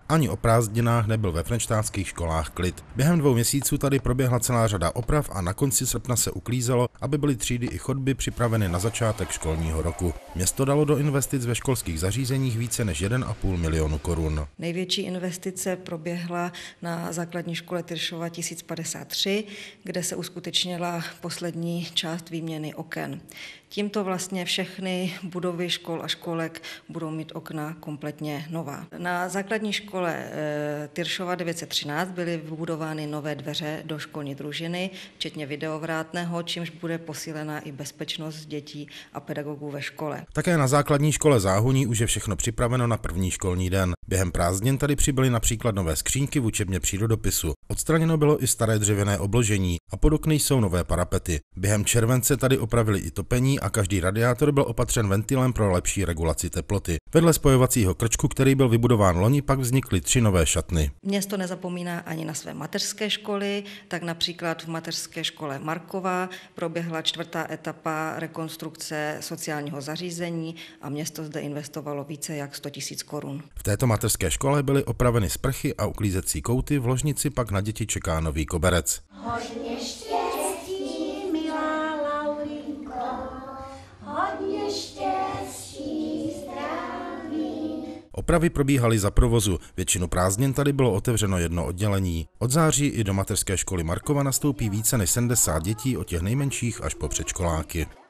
Ani o prázdninách nebyl ve frenštátských školách klid. Během 2 měsíců tady proběhla celá řada oprav a na konci srpna se uklízelo, aby byly třídy i chodby připraveny na začátek školního roku. Město dalo do investic ve školských zařízeních více než 1,5 milionu korun. Největší investice proběhla na základní škole Tyršova 1053, kde se uskutečnila poslední část výměny oken. Tímto vlastně všechny budovy škol a školek budou mít okna kompletně nová. Na základní škole Tyršova 913 byly vybudovány nové dveře do školní družiny, včetně videovrátného, čímž bude posílena i bezpečnost dětí a pedagogů ve škole. Také na základní škole Záhoní už je všechno připraveno na první školní den. Během prázdnin tady přibyly například nové skříňky v učebně přírodopisu. Odstraněno bylo i staré dřevěné obložení a pod okny jsou nové parapety. Během července tady opravili i topení a každý radiátor byl opatřen ventilem pro lepší regulaci teploty. Vedle spojovacího krčku, který byl vybudován loni, pak vznikly 3 nové šatny. Město nezapomíná ani na své mateřské školy, tak například v mateřské škole Markova proběhla 4. etapa rekonstrukce sociálního zařízení a město zde investovalo více jak 100 000 korun. V této mateřské škole byly opraveny sprchy a uklízecí kouty, v ložnici pak na děti čeká nový koberec. Hodně štěstí, milá Laurinko, hodně štěstí, zdraví. Opravy probíhaly za provozu, většinu prázdnin tady bylo otevřeno jedno oddělení. Od září i do mateřské školy Markova nastoupí více než 70 dětí, od těch nejmenších až po předškoláky.